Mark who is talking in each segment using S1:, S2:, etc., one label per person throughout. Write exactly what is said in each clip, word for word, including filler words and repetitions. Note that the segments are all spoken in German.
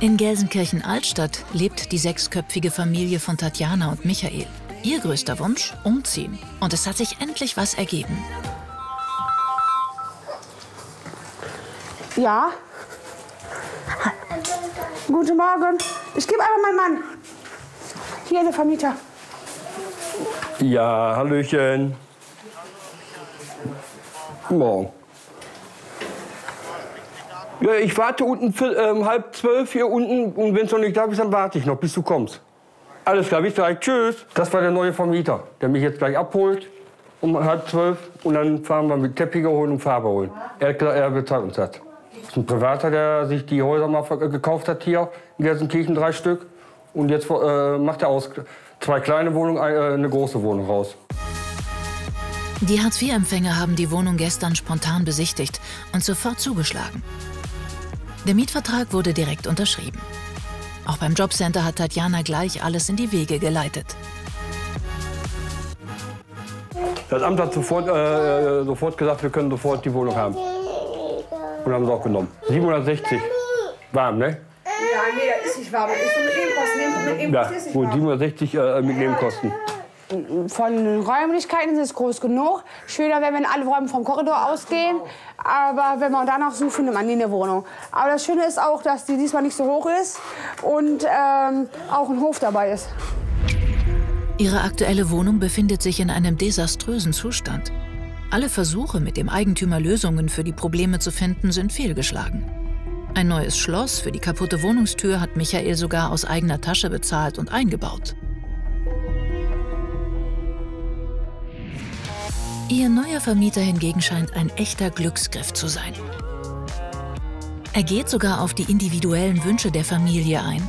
S1: In Gelsenkirchen-Altstadt lebt die sechsköpfige Familie von Tatjana und Michael. Ihr größter Wunsch? Umziehen. Und es hat sich endlich was ergeben.
S2: Ja. Guten Morgen. Ich gebe einfach meinen Mann. Hier, der Vermieter.
S3: Ja, hallöchen. Morgen. Ja, ich warte unten für, ähm, halb zwölf hier unten und wenn es noch nicht da ist, dann warte ich noch, bis du kommst. Alles klar, bis gleich. Tschüss. Das war der neue Vermieter, der mich jetzt gleich abholt um halb zwölf und dann fahren wir mit Teppiche holen und Farbe holen. Er hat gesagt, er bezahlt uns das. Das ist ein Privater, der sich die Häuser mal gekauft hat hier in Gelsenkirchen, drei Stück. Und jetzt äh, macht er aus zwei kleine Wohnungen äh, eine große Wohnung raus.
S1: Die Hartz-vier-Empfänger haben die Wohnung gestern spontan besichtigt und sofort zugeschlagen. Der Mietvertrag wurde direkt unterschrieben. Auch beim Jobcenter hat Tatjana gleich alles in die Wege geleitet.
S3: Das Amt hat sofort, äh, sofort gesagt, wir können sofort die Wohnung haben. Und haben sie auch genommen. siebenhundertsechzig. Warm, ne?
S2: Ja, nee, das ist nicht warm. Das ist so mit Nebenkosten. Mit Nebenkosten
S3: Ja,
S2: ist nicht
S3: gut,
S2: warm.
S3: siebenhundertsechzig äh, mit Nebenkosten.
S2: Von den Räumlichkeiten ist es groß genug. Schöner wäre, wenn alle Räume vom Korridor ausgehen. Aber wenn man danach sucht, findet man nie eine Wohnung. Aber das Schöne ist auch, dass die diesmal nicht so hoch ist und ähm, auch ein Hof dabei ist.
S1: Ihre aktuelle Wohnung befindet sich in einem desaströsen Zustand. Alle Versuche, mit dem Eigentümer Lösungen für die Probleme zu finden, sind fehlgeschlagen. Ein neues Schloss für die kaputte Wohnungstür hat Michael sogar aus eigener Tasche bezahlt und eingebaut. Ihr neuer Vermieter hingegen scheint ein echter Glücksgriff zu sein. Er geht sogar auf die individuellen Wünsche der Familie ein.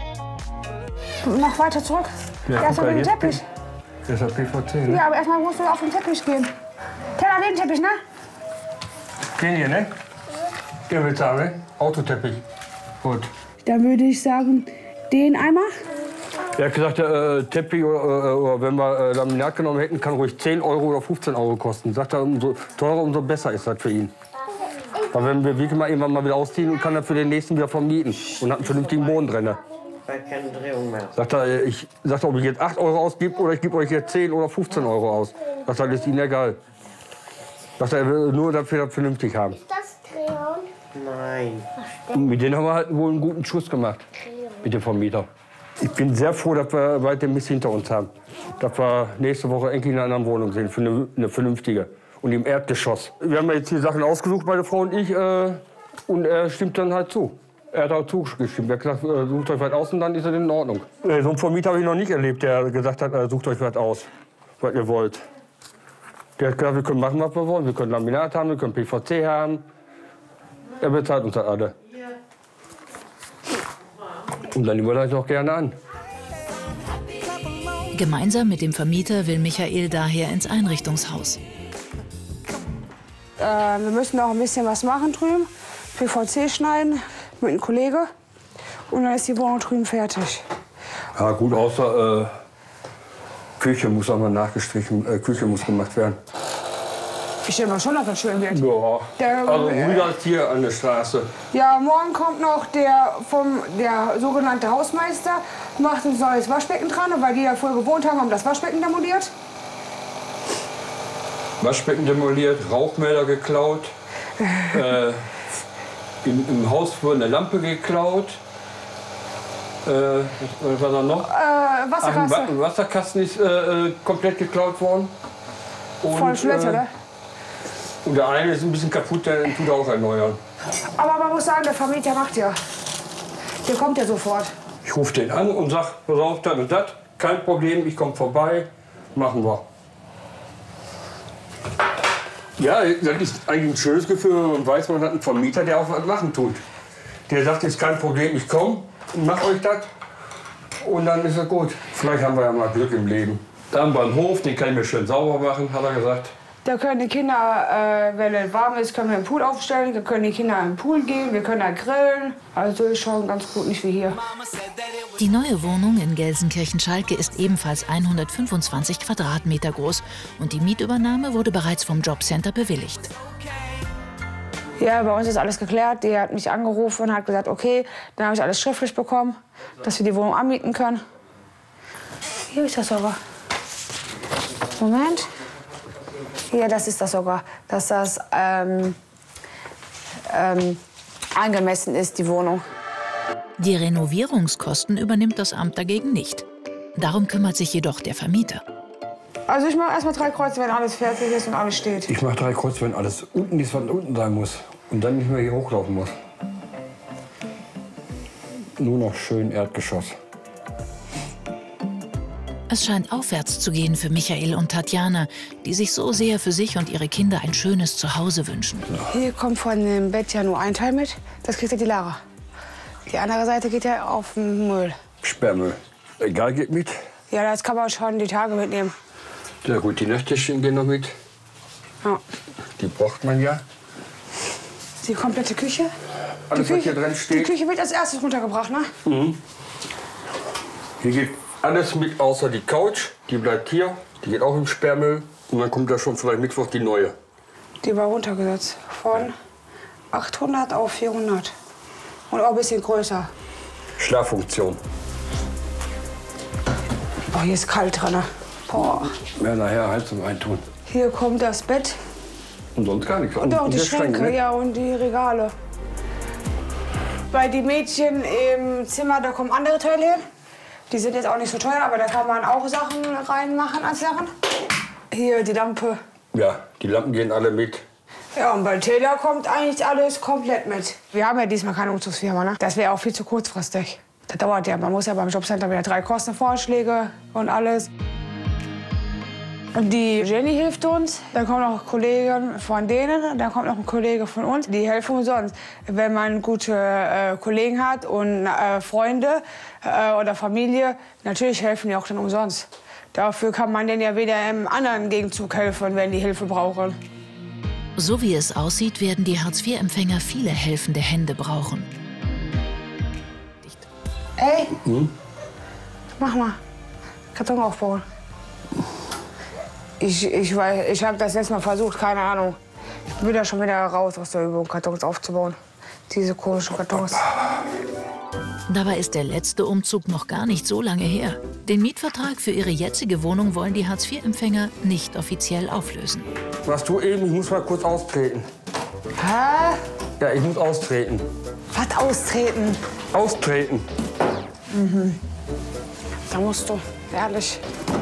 S2: Noch weiter zurück.
S3: Ja,
S2: Erstmal den Teppich.
S3: Das ist ja P V C, ne?
S2: Ja, aber erstmal musst du auf den Teppich gehen. Teller, den Teppich, ne?
S3: Den hier, ne? Den willst du haben, ne? Autoteppich. Gut.
S2: Dann würde ich sagen, den einmal.
S3: Er hat gesagt, äh, Teppich oder, äh, oder wenn wir äh, Laminat genommen hätten, kann ruhig zehn Euro oder fünfzehn Euro kosten. Sagt er, umso teurer, umso besser ist das für ihn. Weil wenn wir wirklich mal irgendwann mal wieder ausziehen, kann er für den nächsten wieder vermieten und hat einen vernünftigen Boden drin.
S4: Keine Drehung mehr.
S3: Sagt er, ich sagt er, ob ich jetzt acht Euro ausgebe oder ich gebe euch jetzt zehn oder fünfzehn Euro aus. Sagt er, das ist ihm egal. Sagt er, er will nur, dass wir das vernünftig haben.
S5: Ist das Drehung?
S4: Nein.
S3: Und mit denen haben wir halt wohl einen guten Schuss gemacht, mit dem Vermieter. Ich bin sehr froh, dass wir weiter Mist hinter uns haben. Dass wir nächste Woche endlich in einer anderen Wohnung sind, für eine, eine vernünftige. Und im Erdgeschoss. Wir haben jetzt die Sachen ausgesucht, meine Frau und ich, äh, und er stimmt dann halt zu. Er hat auch zugestimmt. Er hat gesagt, äh, sucht euch was aus und dann ist es in Ordnung. Äh, so einen Vermieter habe ich noch nicht erlebt, der gesagt hat, äh, sucht euch was aus, was ihr wollt. Der hat gesagt, wir können machen, was wir wollen. Wir können Laminat haben, wir können P V C haben. Er bezahlt uns das alle. Und dann nehmen wir das auch gerne an.
S1: Gemeinsam mit dem Vermieter will Michael daher ins Einrichtungshaus.
S2: Äh, wir müssen noch ein bisschen was machen drüben. P V C schneiden mit einem Kollege. Und dann ist die Wohnung drüben fertig.
S3: Ja gut, außer äh, Küche muss auch mal nachgestrichen, äh, Küche muss gemacht werden.
S2: Ich denke mal schon, dass das schön wird.
S3: Ja,
S2: Der,
S3: also
S2: äh,
S3: wieder als hier an der Straße.
S2: Ja, morgen kommt noch der, vom, der sogenannte Hausmeister, macht ein neues Waschbecken dran. Und weil die da vorher gewohnt haben, haben das Waschbecken demoliert.
S3: Waschbecken demoliert, Rauchmelder geklaut, äh, im, im Haus wurde eine Lampe geklaut. Äh, was war da noch?
S2: Äh,
S3: Ach,
S2: Wasserkasse.
S3: ein Wasserkasten ist äh, komplett geklaut worden. Und,
S2: Voll Schlösser,
S3: äh,
S2: ne?
S3: Und der eine ist ein bisschen kaputt, der tut er auch erneuern.
S2: Aber man muss sagen, der Vermieter macht ja. Der kommt ja sofort.
S3: Ich rufe den an und sage, pass auf, das und das, kein Problem, ich komme vorbei, machen wir. Ja, das ist eigentlich ein schönes Gefühl, wenn man weiß, man hat einen Vermieter, der auch was machen tut. Der sagt, ist kein Problem, ich komme und mache euch das. Und dann ist es gut. Vielleicht haben wir ja mal Glück im Leben. Da haben wir einen Hof, den kann ich mir schön sauber machen, hat er gesagt.
S2: Da können die Kinder, äh, wenn es warm ist, können wir einen Pool aufstellen. Da können die Kinder in den Pool gehen, wir können da grillen. Also ist schon ganz gut, nicht wie hier.
S1: Die neue Wohnung in Gelsenkirchen-Schalke ist ebenfalls hundertfünfundzwanzig Quadratmeter groß und die Mietübernahme wurde bereits vom Jobcenter bewilligt.
S2: Ja, bei uns ist alles geklärt. Die hat mich angerufen und hat gesagt, okay, dann habe ich alles schriftlich bekommen, dass wir die Wohnung anmieten können. Hier ist das sogar. Moment. Hier, das ist das sogar, dass das ähm, ähm, angemessen ist, die Wohnung.
S1: Die Renovierungskosten übernimmt das Amt dagegen nicht. Darum kümmert sich jedoch der Vermieter.
S2: Also ich mache erstmal drei Kreuze, wenn alles fertig ist und alles steht.
S3: Ich mache drei Kreuze, wenn alles unten ist, was unten sein muss. Und dann nicht mehr hier hochlaufen muss. Nur noch schön Erdgeschoss.
S1: Es scheint aufwärts zu gehen für Michael und Tatjana, die sich so sehr für sich und ihre Kinder ein schönes Zuhause wünschen.
S2: Hier kommt von dem Bett ja nur ein Teil mit. Das kriegt ja die Lara. Die andere Seite geht ja auf den Müll.
S3: Sperrmüll. Egal, geht mit.
S2: Ja, das kann man schon die Tage mitnehmen.
S3: Ja gut, die Nachttischchen gehen noch mit.
S2: Ja.
S3: Die braucht man ja.
S2: Die komplette Küche.
S3: Alles,
S2: die
S3: was
S2: Küche,
S3: hier drin steht.
S2: Die Küche wird als erstes runtergebracht, ne?
S3: Mhm. Hier geht alles mit, außer die Couch. Die bleibt hier. Die geht auch im Sperrmüll. Und dann kommt da schon vielleicht Mittwoch die neue.
S2: Die war runtergesetzt. Von achthundert auf vierhundert. Und auch ein bisschen größer.
S3: Schlaffunktion.
S2: Oh, hier ist kalt drin. Boah.
S3: Ja, nachher Heizung reintun.
S2: Hier kommt das Bett.
S3: Und sonst gar nichts.
S2: Und auch die
S3: der
S2: Schränke,
S3: Schrank, ne?
S2: ja, und die Regale. Bei den Mädchen im Zimmer, da kommen andere Teile hin. Die sind jetzt auch nicht so teuer, aber da kann man auch Sachen reinmachen als Sachen. Hier die Lampe.
S3: Ja, die Lampen gehen alle mit.
S2: Ja, und bei Taylor kommt eigentlich alles komplett mit. Wir haben ja diesmal keine Umzugsfirma, ne? Das wäre auch viel zu kurzfristig. Das dauert ja. Man muss ja beim Jobcenter wieder drei Kostenvorschläge und alles. Und die Jenny hilft uns, dann kommen noch Kollegen von denen, dann kommt noch ein Kollege von uns. Die helfen uns sonst. Wenn man gute äh, Kollegen hat und äh, Freunde äh, oder Familie, natürlich helfen die auch dann umsonst. Dafür kann man denen ja wieder im anderen Gegenzug helfen, wenn die Hilfe brauchen.
S1: So wie es aussieht, werden die Hartz vier Empfänger viele helfende Hände brauchen.
S2: Ey,
S3: Hm?
S2: mach mal. Karton aufbauen. Ich, ich, weiß- ich habe das letzte Mal versucht, keine Ahnung. Ich bin da schon wieder raus aus der Übung, Kartons aufzubauen. Diese komischen Kartons.
S1: Dabei ist der letzte Umzug noch gar nicht so lange her. Den Mietvertrag für ihre jetzige Wohnung wollen die Hartz vier Empfänger nicht offiziell auflösen.
S3: Was du eben, ich muss mal kurz austreten.
S2: Hä?
S3: Ja, ich muss austreten.
S2: Was austreten?
S3: Austreten.
S2: Da musst du, ehrlich.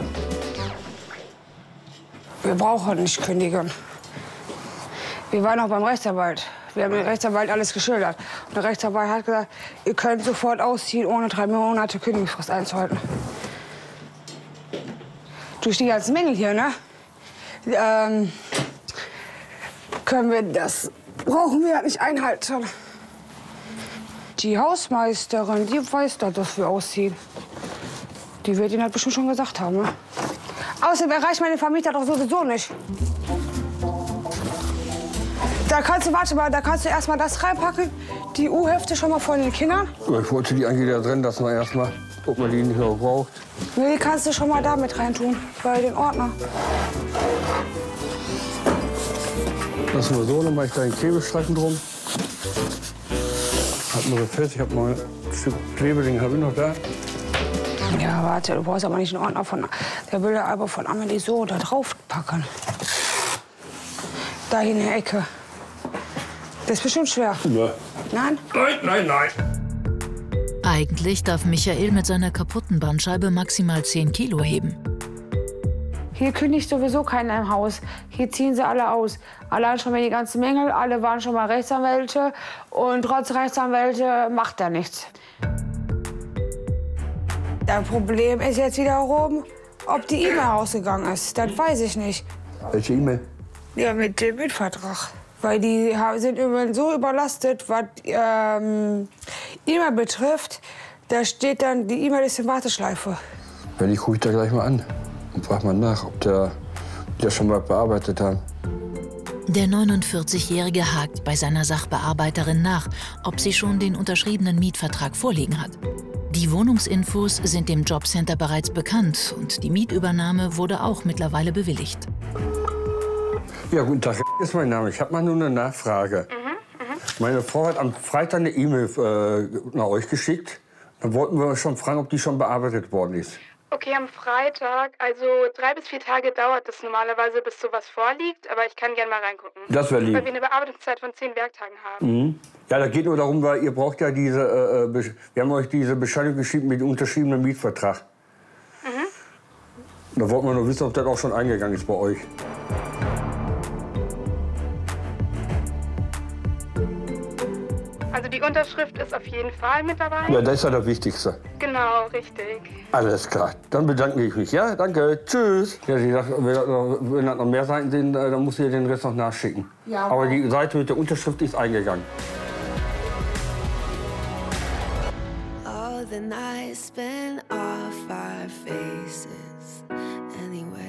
S2: Wir brauchen nicht kündigen. Wir waren auch beim Rechtsanwalt. Wir haben dem Rechtsanwalt alles geschildert. Und der Rechtsanwalt hat gesagt, ihr könnt sofort ausziehen, ohne drei Monate Kündigungsfrist einzuhalten. Durch die ganzen Mängel hier, ne? Ähm, können wir das, brauchen wir nicht einhalten. Die Hausmeisterin, die weiß doch, dass wir ausziehen. Die wird Ihnen halt bestimmt schon gesagt haben, ne? Außerdem erreicht meine Vermieter doch sowieso nicht. Da kannst du, warte mal, da kannst du erst mal das reinpacken. Die U-Hälfte schon mal von den Kindern.
S3: Ich wollte die eigentlich da drin lassen, erstmal, ob man die nicht mehr braucht.
S2: Nee, die kannst du schon mal da mit reintun, bei den Ordner.
S3: Lassen wir so, dann mache ich da einen Klebestreifen drum. Hat man so fest, ich habe noch ein Stück Klebeding, habe ich noch da.
S2: Ja, warte, du brauchst aber nicht einen Ordner von der will aber von Amelie so da drauf packen. Da hier in der Ecke. Das ist bestimmt schwer.
S3: Ja.
S2: Nein?
S3: Nein, nein, nein.
S1: Eigentlich darf Michael mit seiner kaputten Bandscheibe maximal zehn Kilo heben.
S2: Hier kündigt sowieso keiner im Haus. Hier ziehen sie alle aus. Allein schon wegen die ganzen Mängel. Alle waren schon mal Rechtsanwälte. Und trotz Rechtsanwälte macht er nichts. Das Problem ist jetzt wiederum, ob die E-Mail rausgegangen ist. Das weiß ich nicht.
S3: Welche E-Mail?
S2: Ja, mit dem Mietvertrag. Weil die ha- sind immer so überlastet, was ähm, E-Mail betrifft. Da steht dann, die E-Mail ist in Warteschleife.
S3: Wenn ich rufe ich da gleich mal an und frage mal nach, ob der, die das schon mal bearbeitet haben.
S1: Der neunundvierzigjährige hakt bei seiner Sachbearbeiterin nach, ob sie schon den unterschriebenen Mietvertrag vorliegen hat. Die Wohnungsinfos sind dem Jobcenter bereits bekannt und die Mietübernahme wurde auch mittlerweile bewilligt.
S3: Ja, guten Tag, ist mein Name. Ich habe mal nur eine Nachfrage. Meine Frau hat am Freitag eine E-Mail äh, nach euch geschickt. Dann wollten wir schon fragen, ob die schon bearbeitet worden ist.
S5: Okay, am Freitag. Also drei bis vier Tage dauert es normalerweise, bis sowas vorliegt. Aber ich kann gerne mal reingucken.
S3: Das wäre lieb.
S5: Weil wir eine Bearbeitungszeit von zehn Werktagen haben.
S3: Mhm. Ja, das geht nur darum, weil ihr braucht ja diese, äh, Be wir haben euch diese Bescheinigung geschrieben mit dem unterschriebenen Mietvertrag. Mhm. Da wollten wir nur wissen, ob das auch schon eingegangen ist bei euch.
S5: Also die Unterschrift ist auf jeden Fall mit dabei.
S3: Ja, das ist ja das Wichtigste.
S5: Genau, richtig.
S3: Alles klar, dann bedanke ich mich. Ja, danke, tschüss. Ja, sie sagt, wenn das noch, wenn das noch mehr Seiten sind, dann muss ihr den Rest noch nachschicken.
S2: Ja,
S3: aber die Seite mit der Unterschrift ist eingegangen.
S6: All the nights spent off our faces anyway.